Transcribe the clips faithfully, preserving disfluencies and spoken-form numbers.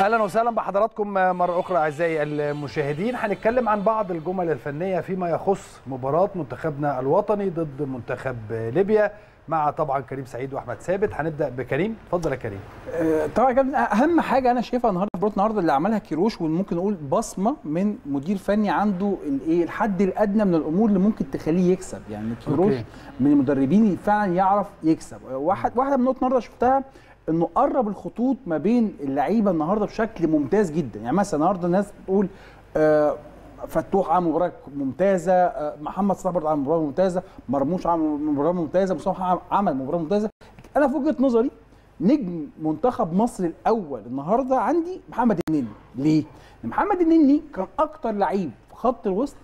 اهلا وسهلا بحضراتكم مره اخرى اعزائي المشاهدين. هنتكلم عن بعض الجمل الفنيه فيما يخص مباراه منتخبنا الوطني ضد منتخب ليبيا مع طبعا كريم سعيد واحمد ثابت. هنبدا بكريم، اتفضل يا كريم. طبعا يا كابتن، اهم حاجه انا شايفها النهارده مباراه النهارده اللي عملها كيروش، وممكن نقول بصمه من مدير فني عنده الايه الحد الادنى من الامور اللي ممكن تخليه يكسب. يعني كيروش أوكي. من المدربين اللي فعلا يعرف يكسب. واحد واحده من النقط النهارده شفتها انه قرب الخطوط ما بين اللعيبه النهارده بشكل ممتاز جدا. يعني مثلا النهارده الناس بتقول آه فتوح عمل مباراه ممتازه، آه محمد صلاح برضه عمل مباراه ممتازه، مرموش عمل مباراه ممتازه، مصطفى عمل مباراه ممتازه. انا في وجهه نظري نجم منتخب مصر الاول النهارده عندي محمد النني. ليه؟ محمد النني كان اكتر لعيب في خط الوسط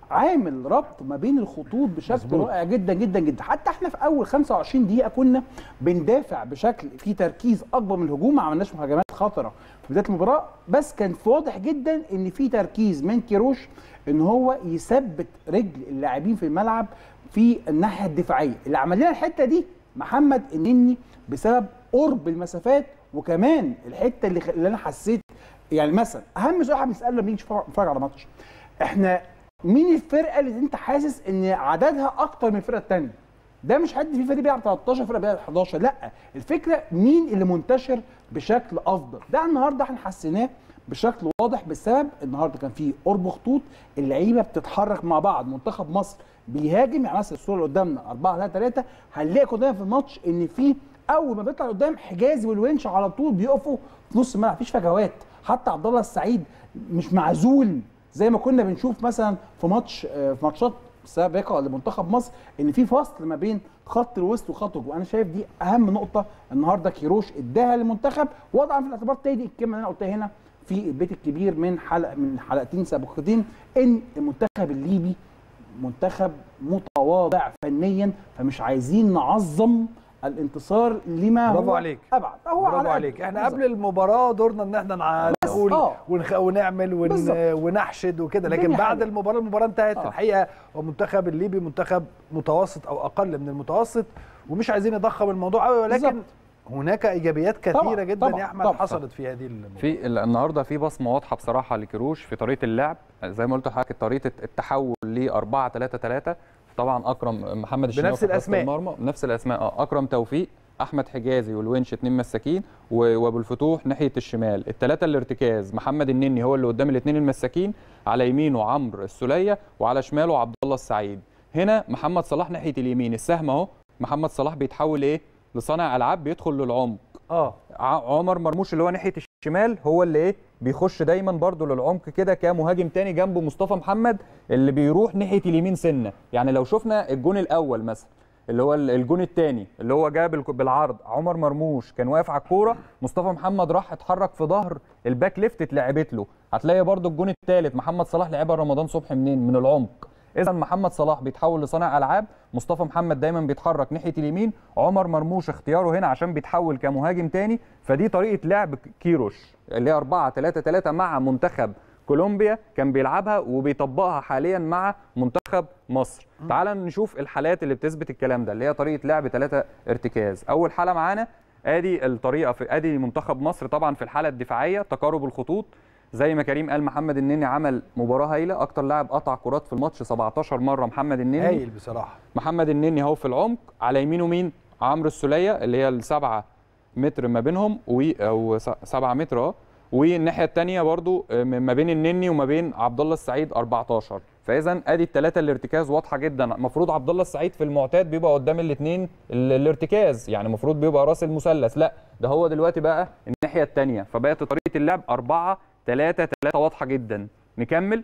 عامل ربط ما بين الخطوط بشكل رائع جدا جدا جدا. حتى احنا في اول خمسة وعشرين دقيقه كنا بندافع بشكل فيه تركيز اكبر من الهجوم، ما عملناش مهاجمات خطره في بدايه المباراه، بس كان واضح جدا ان في تركيز من كيروش ان هو يثبت رجل اللاعبين في الملعب في الناحيه الدفاعيه. اللي عمل لنا الحته دي محمد النني بسبب قرب المسافات، وكمان الحته اللي, اللي انا حسيت يعني مثلا اهم سؤال بنساله لما بنيجي نتفرج على ماتش، احنا مين الفرقه اللي انت حاسس ان عددها اكتر من الفرقه الثانيه؟ ده مش حد في فريق بيلعب تلتاشر فرقه بيلعب حداشر، لا، الفكره مين اللي منتشر بشكل افضل. ده النهارده احنا حسيناه بشكل واضح بسبب النهارده كان في قرب خطوط، اللعيبه بتتحرك مع بعض، منتخب مصر بيهاجم. يعني مثلا الصوره اللي قدامنا أربعة ثلاثة ثلاثة، هنلاقي قدامنا في الماتش ان في اول ما بيطلع قدام حجازي والونش على طول بيقفوا في نص الملعب، مفيش فجوات. حتى عبد الله السعيد مش معزول زي ما كنا بنشوف مثلا في ماتش في ماتشات سابقه لمنتخب مصر ان في فصل ما بين خط الوسط وخط الهجوم. انا شايف دي اهم نقطه النهارده كيروش اداها للمنتخب، وضعا في الاعتبار تاني الكلمه اللي انا قلتها هنا في البيت الكبير من حلقه من حلقتين سابقتين، ان المنتخب الليبي منتخب متواضع فنيا، فمش عايزين نعظم الانتصار لما برافو هو عليك. ابعد. هو برافو عليك. احنا قبل المباراه دورنا ان احنا نقول آه. ونخ... ونعمل ون... ونحشد وكده، لكن بعد حاجة. المباراه المباراه انتهت. آه. الحقيقه هو المنتخب الليبي منتخب متوسط او اقل من المتوسط، ومش عايزين نضخم الموضوع قوي، ولكن بالزبط. هناك ايجابيات كثيره طبعا. جدا طبعا. يا احمد طبعا. حصلت في هذه المباراه. في النهارده في بصمه واضحه بصراحه لكيروش في طريقه اللعب، زي ما قلت لحضرتك طريقه التحول ل أربعة ثلاثة ثلاثة. طبعا اكرم محمد الشناوي بنفس الاسماء المرمى بنفس الاسماء اه اكرم توفيق، احمد حجازي والونش اتنين مساكين، وابو الفتوح ناحيه الشمال. الثلاثه الارتكاز محمد النني هو اللي قدام الاثنين المساكين، على يمينه عمرو السوليه وعلى شماله عبد الله السعيد. هنا محمد صلاح ناحيه اليمين، السهم اهو محمد صلاح بيتحول ايه لصانع العاب، بيدخل للعمق. اه عمر مرموش اللي هو ناحيه الشمال هو اللي ايه بيخش دايما برده للعمق كده كمهاجم تاني جنبه مصطفى محمد اللي بيروح ناحيه اليمين سنه. يعني لو شفنا الجون الاول مثلا اللي هو الجون الثاني اللي هو جاب بالعرض، عمر مرموش كان واقف على الكوره، مصطفى محمد راح اتحرك في ظهر الباك ليفت اتلعبت له. هتلاقي برده الجون الثالث محمد صلاح لعبها رمضان صبحي منين؟ من العمق. اذا محمد صلاح بيتحول لصانع العاب، مصطفى محمد دايما بيتحرك ناحيه اليمين، عمر مرموش اختياره هنا عشان بيتحول كمهاجم ثاني. فدي طريقه لعب كيروش اللي هي أربعة ثلاثة ثلاثة مع منتخب كولومبيا، كان بيلعبها وبيطبقها حاليا مع منتخب مصر. تعال نشوف الحالات اللي بتثبت الكلام ده، اللي هي طريقه لعب ثلاثة ارتكاز. اول حاله معانا ادي الطريقه في ادي منتخب مصر طبعا في الحاله الدفاعيه، تقارب الخطوط زي ما كريم قال. محمد النني عمل مباراه هايله، اكتر لاعب قطع كرات في الماتش سبعتاشر مره محمد النني، هايل بصراحه. محمد النني اهو في العمق، على يمينه مين؟ عمرو السوليه اللي هي السبعة متر ما بينهم، و او سبعة متر اه، والناحيه الثانيه برضو ما بين النني وما بين عبد الله السعيد أربعتاشر. فاذا ادي الثلاثه الارتكاز واضحه جدا. المفروض عبد الله السعيد في المعتاد بيبقى قدام الاثنين الارتكاز، يعني المفروض بيبقى راس المثلث، لا ده هو دلوقتي بقى الناحيه الثانيه. فبقت طريقه اللعب أربعة ثلاثة ثلاثة واضحه جدا. نكمل.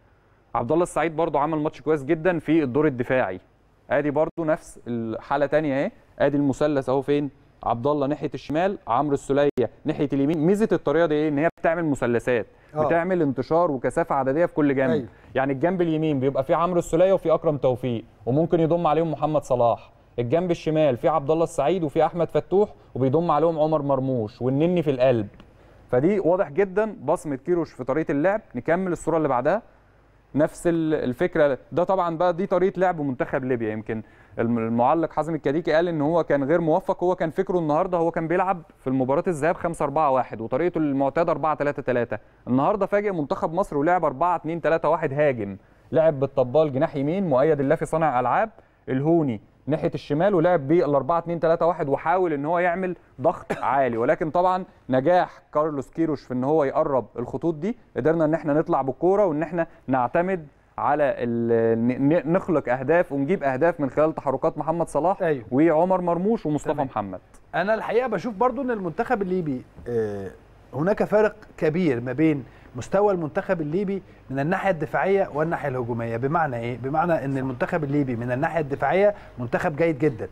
عبد الله السعيد برضو عمل ماتش كويس جدا في الدور الدفاعي. ادي برضو نفس الحاله ثانيه اهي، ادي المثلث اهو فين؟ عبد الله ناحيه الشمال، عمرو السوليه ناحيه اليمين. ميزه الطريقه دي ايه؟ ان هي بتعمل مثلثات، أوه. بتعمل انتشار وكثافه عدديه في كل جنب. أيوه. يعني الجنب اليمين بيبقى فيه عمرو السوليه وفي اكرم توفيق، وممكن يضم عليهم محمد صلاح. الجنب الشمال فيه عبد الله السعيد وفي احمد فتوح، وبيضم عليهم عمر مرموش، والنني في القلب. فدي واضح جدا بصمه كيروش في طريقه اللعب. نكمل الصوره اللي بعدها. نفس الفكره. ده طبعا بقى دي طريقه لعب منتخب ليبيا. يمكن المعلق حازم الكديكي قال ان هو كان غير موفق. هو كان فكره النهارده هو كان بيلعب في المباراه الذهاب خمسة أربعة واحد وطريقته المعتاده أربعة ثلاثة ثلاثة. النهارده فاجئ منتخب مصر ولعب أربعة اثنين ثلاثة واحد هاجم. لعب بالطبال جناح يمين، مؤيد اللافي صانع العاب، الهوني ناحيه الشمال، ولعب بال أربعة اثنين ثلاثة واحد وحاول ان هو يعمل ضغط عالي. ولكن طبعا نجاح كارلوس كيروش في ان هو يقرب الخطوط دي، قدرنا ان احنا نطلع بالكوره وان احنا نعتمد على نخلق اهداف ونجيب اهداف من خلال تحركات محمد صلاح. أيوه. وعمر مرموش ومصطفى تمام. محمد. انا الحقيقه بشوف برضو ان المنتخب الليبي هناك فارق كبير ما بين مستوى المنتخب الليبي من الناحيه الدفاعيه والناحيه الهجوميه. بمعنى ايه؟ بمعنى ان المنتخب الليبي من الناحيه الدفاعيه منتخب جيد جدا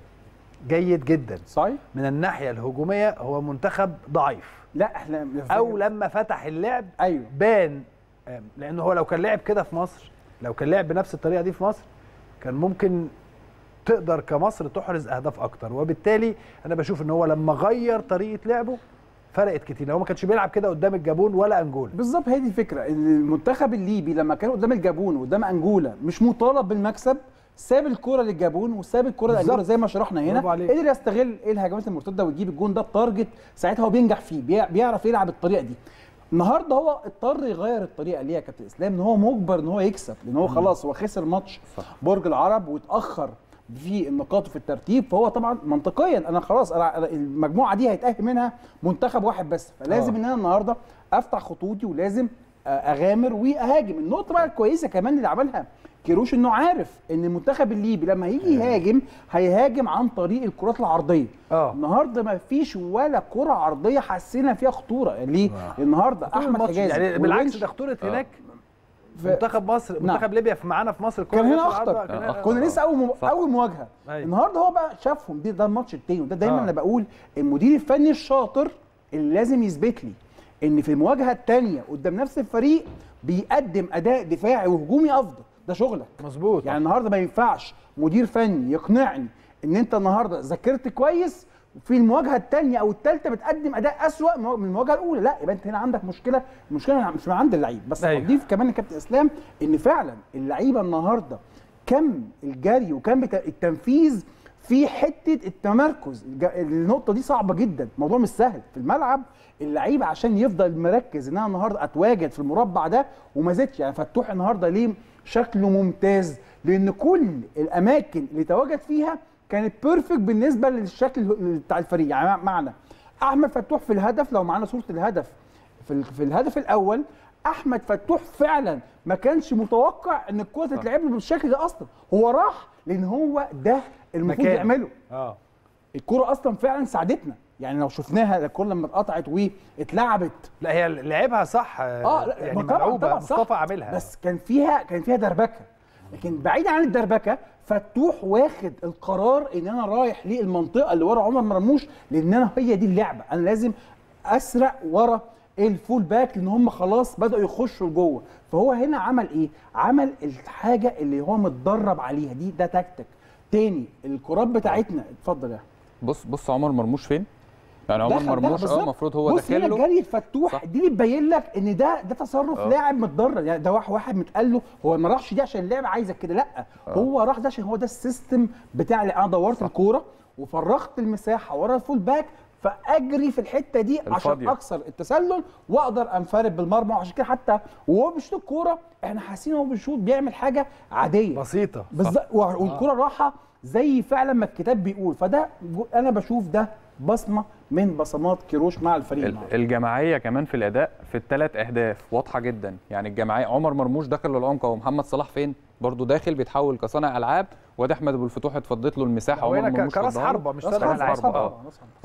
جيد جدا صحيح. من الناحيه الهجوميه هو منتخب ضعيف. لا احنا او لما فتح اللعب ايوه بان، لانه هو لو كان لعب كده في مصر، لو كان لعب بنفس الطريقه دي في مصر، كان ممكن تقدر كمصر تحرز اهداف اكتر. وبالتالي انا بشوف ان هو لما غير طريقه لعبه فرقت كتير. هو ما كانش بيلعب كده قدام الجابون ولا انجولا. بالظبط، هي دي الفكره. المنتخب الليبي لما كان قدام الجابون وقدام انجولا مش مطالب بالمكسب، ساب الكره للجابون وساب الكره لانجولا زي ما شرحنا هنا، قدر يستغل ايه الهجمات المرتده ويجيب الجون ده بتارجت. ساعتها هو بينجح فيه، بيعرف يلعب الطريقه دي. النهارده هو اضطر يغير الطريقه ليه يا كابتن اسلام، ان هو مجبر ان هو يكسب، لان هو خلاص هو خسر ماتش برج العرب واتاخر في النقاط في الترتيب. فهو طبعا منطقيا انا خلاص أنا المجموعه دي هيتاهل منها منتخب واحد بس، فلازم أوه. ان انا النهارده افتح خطوطي ولازم اغامر واهاجم. النقطه بقى الكويسه كمان اللي عملها كيروش انه عارف ان المنتخب الليبي لما هيجي يهاجم هيهاجم عن طريق الكرات العرضيه. اه النهارده ما فيش ولا كره عرضيه حسينا فيها خطوره. ليه؟ آه. النهارده احمد حجازي يعني بالعكس ده خطوره هناك. ف... منتخب مصر منتخب نعم. ليبيا في معانا في مصر كان هنا اخطر. كان كنا لسه اول مو... اول مواجهه. أيوة. النهارده هو بقى شافهم دي، ده الماتش التاني. وده دايما آه. انا بقول المدير الفني الشاطر اللي لازم يثبت لي ان في المواجهه الثانيه قدام نفس الفريق بيقدم اداء دفاعي وهجومي افضل. ده شغلك مظبوط. يعني النهارده ما ينفعش مدير فني يقنعني ان انت النهارده ذاكرت كويس وفي المواجهه الثانيه او الثالثه بتقدم اداء اسوأ من المواجهه الاولى. لا، يبقى انت هنا عندك مشكله. المشكله مش من عند اللعيب بس. أيوة. اضيف كمان يا كابتن اسلام ان فعلا اللعيبه النهارده كم الجري وكم التنفيذ في حته التمركز. النقطه دي صعبه جدا، الموضوع مش سهل في الملعب. اللعيب عشان يفضل مركز ان انا النهارده اتواجد في المربع ده وما زدتش. يعني فتوح النهارده ليه شكله ممتاز؟ لان كل الاماكن اللي تواجد فيها كانت بيرفكت بالنسبه للشكل بتاع الفريق. يعني معنى احمد فتوح في الهدف، لو معانا صوره الهدف في في الهدف الاول، احمد فتوح فعلا ما كانش متوقع ان الكره تتلعب له بالشكل ده اصلا. هو راح لان هو ده المفروض يعمله. اه الكره اصلا فعلا ساعدتنا. يعني لو شفناها الكره لما اتقطعت واتلعبت، لا هي لعبها صح. اه لا يعني ملعوبه مصطفى عاملها، بس كان فيها كان فيها دربكه. لكن بعيد عن الدربكه فتوح واخد القرار ان انا رايح للمنطقه اللي ورا عمر مرموش، لان انا هي دي اللعبه، انا لازم اسرق ورا الفول باك لان هم خلاص بداوا يخشوا لجوه. فهو هنا عمل ايه؟ عمل الحاجه اللي هو متدرب عليها دي. ده تكتيك تاني. الكرات بتاعتنا اتفضل يا احمد. بص بص عمر مرموش فين؟ يعني عمر مرموش اه المفروض هو داخل له. بص هنا الجري الفتوح دي اللي تبين لك ان ده ده تصرف أوه. لاعب متدرب. يعني ده واحد واحد متقال له هو ما راحش دي عشان اللعبه عايزك كده، لا أوه. هو راح ده عشان هو ده السيستم بتاع اللي انا دورت الكوره وفرغت المساحه ورا الفول باك، فاجري في الحته دي الفضية. عشان اكسر التسلل واقدر انفرد بالمرمى. وعشان كده حتى وهو بيشوط الكوره احنا حاسين هو بيشوط بيعمل حاجه عاديه بسيطه بالظبط، والكوره راحه زي فعلا ما الكتاب بيقول. فده انا بشوف ده بصمه من بصمات كيروش مع الفريق. الجماعيه كمان في الاداء في الثلاث اهداف واضحه جدا. يعني الجماعيه عمر مرموش داخل للعمق ومحمد صلاح فين برضه داخل بيتحول كصانع العاب، وده احمد ابو الفتوح اتفضت له المساحه. عمر مرموش كراس حربه مش صانع العاب. اه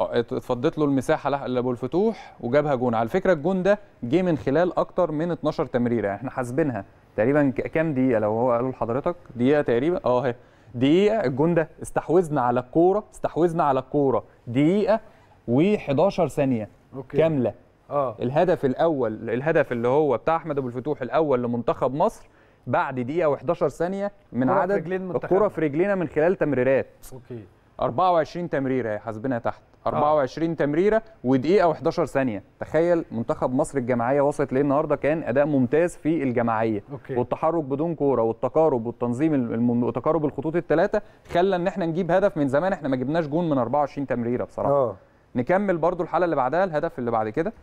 اتفضت له المساحه لابو الفتوح وجابها جون. على فكره الجون ده جه من خلال اكتر من اتناشر تمريره. يعني احنا حاسبينها تقريبا كام دقيقه لو هو قالوا لحضرتك دقيقه تقريبا. اه اهي دقيقه الجون ده استحوذنا على الكوره استحوذنا على الكوره دقيقه وحداشر ثانيه أوكي. كامله. اه الهدف الاول الهدف اللي هو بتاع احمد ابو الفتوح الاول لمنتخب مصر بعد دقيقه وحداشر ثانيه من عدد الكره في رجلينا من خلال تمريرات. اوكي أربعة وعشرين تمريره حاسبينها تحت. أربعة وعشرين تمريره ودقيقه وحداشر ثانيه. تخيل منتخب مصر الجماعيه وصلت ليه النهارده، كان اداء ممتاز في الجماعيه. أوكي. والتحرك بدون كوره والتقارب والتنظيم وتقارب الخطوط الثلاثه خلى ان احنا نجيب هدف. من زمان احنا ما جبناش جون من أربعة وعشرين تمريره بصراحه. أوه. نكمل برضو الحاله اللي بعدها، الهدف اللي بعد كده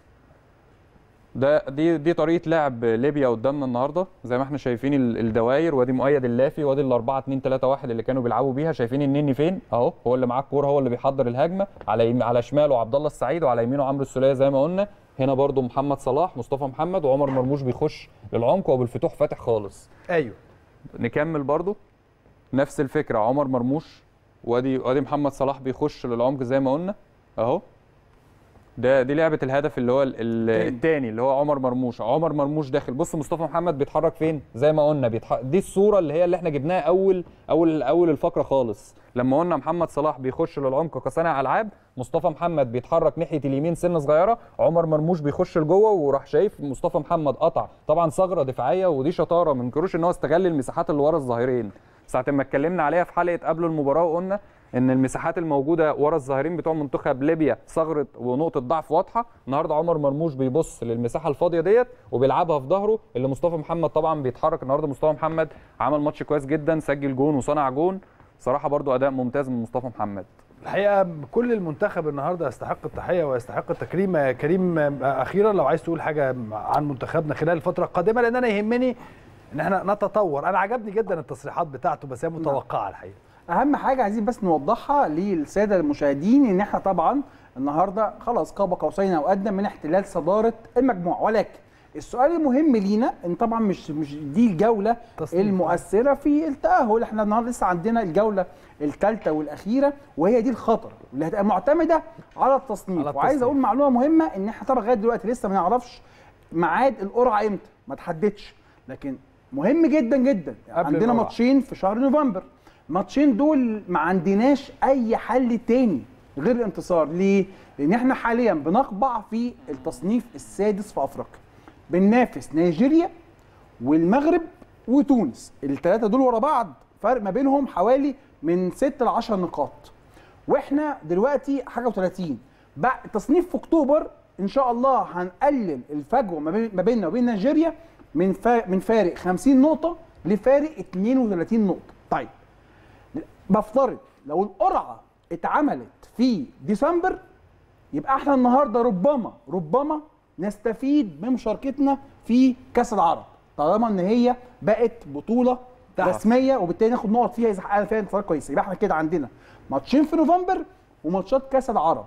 ده دي دي طريقه لعب ليبيا قدامنا النهارده. زي ما احنا شايفين الدوائر، وادي مؤيد اللافي، وادي ال أربعة اتنين تلاتة واحد اللي كانوا بيلعبوا بيها. شايفين النني فين اهو، هو اللي معاه الكوره، هو اللي بيحضر الهجمه. على يم... على شماله عبد الله السعيد، وعلى يمينه عمرو السوليه زي ما قلنا. هنا برضو محمد صلاح، مصطفى محمد، وعمر مرموش بيخش للعمق، وابو الفتوح فاتح خالص. ايوه نكمل برضو نفس الفكره، عمر مرموش، وادي وادي محمد صلاح بيخش للعمق زي ما قلنا اهو. ده دي لعبه الهدف اللي هو الثاني اللي هو عمر مرموش. عمر مرموش داخل، بص مصطفى محمد بيتحرك فين زي ما قلنا بيتحرك. دي الصوره اللي هي اللي احنا جبناها اول اول اول الفقره خالص، لما قلنا محمد صلاح بيخش للعمق كصانع العاب، مصطفى محمد بيتحرك ناحيه اليمين سنه صغيره، عمر مرموش بيخش لجوه، وراح شايف مصطفى محمد قطع طبعا ثغره دفاعيه. ودي شطاره من كروش ان هو استغل المساحات اللي ورا الظهيرين. ساعه ما اتكلمنا عليها في حلقه قبل المباراه وقلنا ان المساحات الموجوده ورا الظاهرين بتوع منتخب ليبيا ثغره ونقطه ضعف واضحه. النهارده عمر مرموش بيبص للمساحه الفاضيه ديت وبيلعبها في ظهره، اللي مصطفى محمد طبعا بيتحرك. النهارده مصطفى محمد عمل ماتش كويس جدا، سجل جون وصنع جون. صراحه برضو اداء ممتاز من مصطفى محمد. الحقيقه كل المنتخب النهارده يستحق التحيه ويستحق التكريم. يا كريم اخيرا لو عايز تقول حاجه عن منتخبنا خلال الفتره القادمه، لان انا يهمني ان احنا نتطور. انا عجبني جدا التصريحات بتاعته، بس هي متوقعه الحقيقه. اهم حاجه عايزين بس نوضحها للساده المشاهدين ان احنا طبعا النهارده خلاص قاب قوسين او ادنى من احتلال صداره المجموعه، ولكن السؤال المهم لينا ان طبعا مش مش دي الجوله المؤثره في التاهل. احنا النهارده لسه عندنا الجوله الثالثه والاخيره، وهي دي الخطر اللي هتبقى معتمده على التصنيف. وعايز اقول معلومه مهمه، ان احنا طبعا لغايه دلوقتي لسه ما نعرفش ميعاد القرعه امتى، ما تحددش، لكن مهم جدا جدا. عندنا ماتشين في شهر نوفمبر، ماتشين دول ما عندناش اي حل تاني غير الانتصار. ليه؟ لان احنا حاليا بنقبع في التصنيف السادس في افريقيا، بننافس نيجيريا والمغرب وتونس. الثلاثه دول ورا بعض فرق ما بينهم حوالي من ستة ل عشرة نقاط، واحنا دلوقتي حاجه وثلاثين. بعد التصنيف في اكتوبر ان شاء الله هنقلل الفجوه ما بيننا وبين نيجيريا من من فارق خمسين نقطه لفارق اتنين وثلاثين نقطه. طيب بفترض لو القرعه اتعملت في ديسمبر، يبقى احنا النهارده ربما ربما نستفيد من مشاركتنا في كاس العرب، طالما ان هي بقت بطوله رسميه، وبالتالي ناخد نقط فيها اذا حققنا فيها انتصارات كويسه. يبقى احنا كده عندنا ماتشين في نوفمبر وماتشات كاس العرب،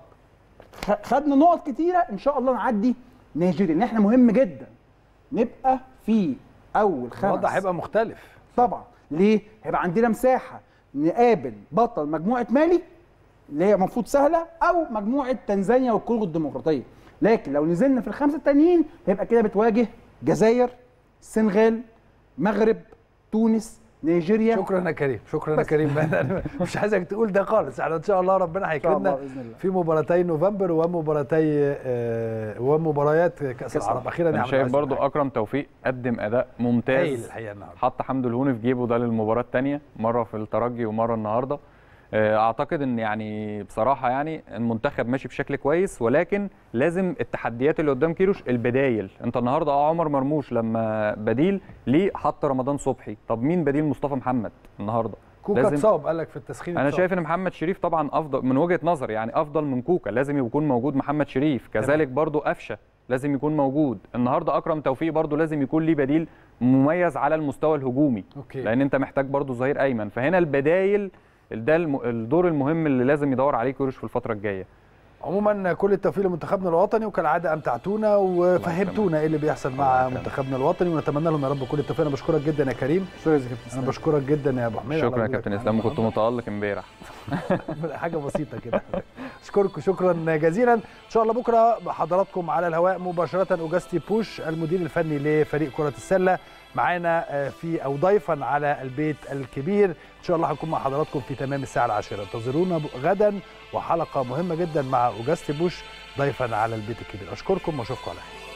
خدنا نقط كتيره ان شاء الله نعدي نيجيريا. ان احنا مهم جدا نبقى في اول خمس. الوضع هيبقى مختلف طبعا. ليه؟ هيبقى عندنا مساحه نقابل بطل مجموعه مالي اللي هي المفروض سهله، او مجموعه تنزانيا والكونغو الديمقراطيه. لكن لو نزلنا في الخمسه التانيين هيبقى كده بتواجه جزائر، السنغال، مغرب، تونس، نيجيريا. شكرا يا كريم، شكرا يا كريم. مش عايزك تقول ده خالص. احنا ان شاء الله ربنا هيكرمنا في مباراتي نوفمبر ومباراتي آه ومباريات كاس العرب. اخيرا انا شايف برضو اكرم توفيق قدم اداء ممتاز الحقيقه النهارده، حط حمدو الهوني في جيبه ده للمباراه الثانيه، مره في الترجي ومره النهارده. اعتقد ان يعني بصراحه يعني المنتخب ماشي بشكل كويس، ولكن لازم التحديات اللي قدام كيروش البدايل. انت النهارده اه عمر مرموش لما بديل ليه حط رمضان صبحي، طب مين بديل مصطفى محمد النهارده؟ كوكا اتصاب قال لك في التسخين. انا شايف ان محمد شريف طبعا افضل من وجهه نظري، يعني افضل من كوكا، لازم يكون موجود محمد شريف. كذلك برضو قفشه لازم يكون موجود النهارده. اكرم توفيق برضو لازم يكون ليه بديل مميز على المستوى الهجومي. أوكي. لان انت محتاج برضو ظهير ايمن، فهنا البدايل ده الدور المهم اللي لازم يدور عليه كيروش في الفتره الجايه. عموما كل التوفيق لمنتخبنا الوطني، وكالعاده امتعتونا وفهمتونا ايه اللي بيحصل مع منتخبنا الوطني، ونتمنى لهم يا رب كل التوفيق. انا بشكرك جدا يا كريم. شكرا يا كابتن. انا بشكرك جدا يا ابو حميد. شكرا يا كابتن اسلام، كنت متالق امبارح. حاجه بسيطه كده. اشكركم شكرا جزيلا. ان شاء الله بكره حضراتكم على الهواء مباشره اوجاستي بوش المدير الفني لفريق كره السله معانا في او ضيفا على البيت الكبير. ان شاء الله هنكون مع حضراتكم في تمام الساعه العاشره. انتظرونا غدا وحلقه مهمه جدا مع اوجاستي بوش ضيفا على البيت الكبير. اشكركم واشوفكم على خير.